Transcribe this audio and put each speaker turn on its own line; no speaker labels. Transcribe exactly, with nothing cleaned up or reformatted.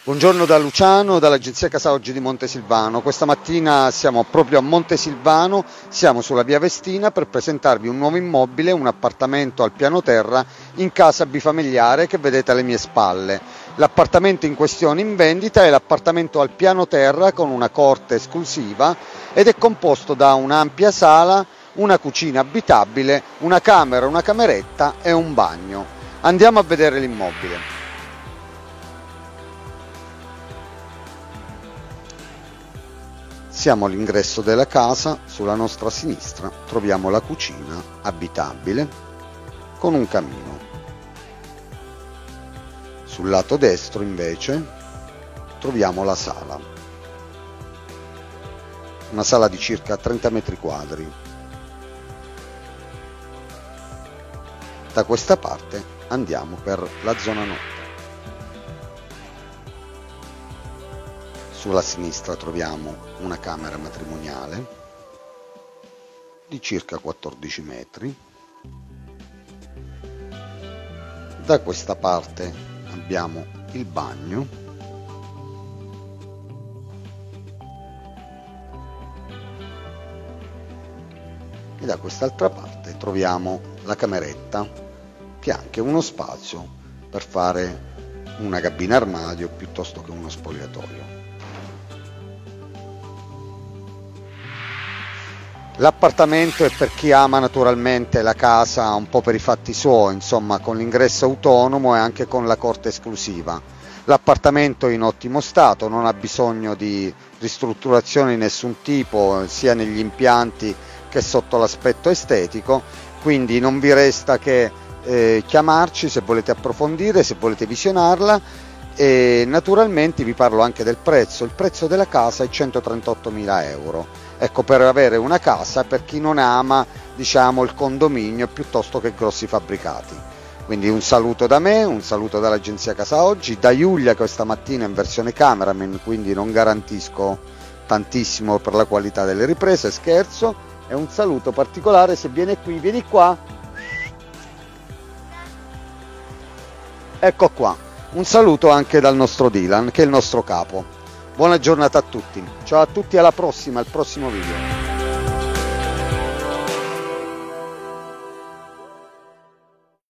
Buongiorno da Luciano, dall'agenzia Casa Oggi di Montesilvano. Questa mattina siamo proprio a Montesilvano, siamo sulla via Vestina per presentarvi un nuovo immobile, un appartamento al piano terra in casa bifamiliare che vedete alle mie spalle. L'appartamento in questione in vendita è l'appartamento al piano terra con una corte esclusiva ed è composto da un'ampia sala, una cucina abitabile, una camera, una cameretta e un bagno. Andiamo a vedere l'immobile. Siamo all'ingresso della casa, sulla nostra sinistra troviamo la cucina abitabile con un camino. Sul lato destro invece troviamo la sala, una sala di circa trenta metri quadri. Da questa parte andiamo per la zona notte. Sulla sinistra troviamo una camera matrimoniale di circa quattordici metri. Da questa parte abbiamo il bagno. E da quest'altra parte troviamo la cameretta, che ha anche uno spazio per fare una cabina armadio piuttosto che uno spogliatoio. L'appartamento è per chi ama naturalmente la casa un po' per i fatti suoi, insomma, con l'ingresso autonomo e anche con la corte esclusiva. L'appartamento è in ottimo stato, non ha bisogno di ristrutturazione di nessun tipo, sia negli impianti che sotto l'aspetto estetico, quindi non vi resta che eh, chiamarci se volete approfondire, se volete visionarla, e naturalmente vi parlo anche del prezzo. Il prezzo della casa è centotrentottomila euro. Ecco, per avere una casa per chi non ama, diciamo, il condominio piuttosto che grossi fabbricati. Quindi un saluto da me, un saluto dall'agenzia Casa Oggi, da Giulia questa mattina in versione cameraman, quindi non garantisco tantissimo per la qualità delle riprese, scherzo, e un saluto particolare se viene qui, vieni qua, ecco qua, un saluto anche dal nostro Dylan che è il nostro capo. Buona giornata a tutti, ciao a tutti, alla prossima, al prossimo video.